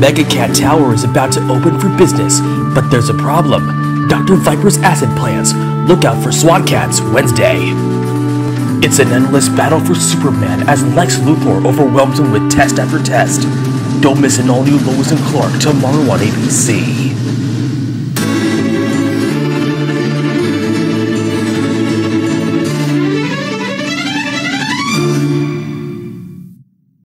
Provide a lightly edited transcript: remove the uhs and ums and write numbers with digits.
Mega Cat Tower is about to open for business, but there's a problem. Dr. Viper's acid plans. Look out for SWAT cats Wednesday. It's an endless battle for Superman as Lex Luthor overwhelms him with test after test. Don't miss an all-new Lois and Clark tomorrow on ABC.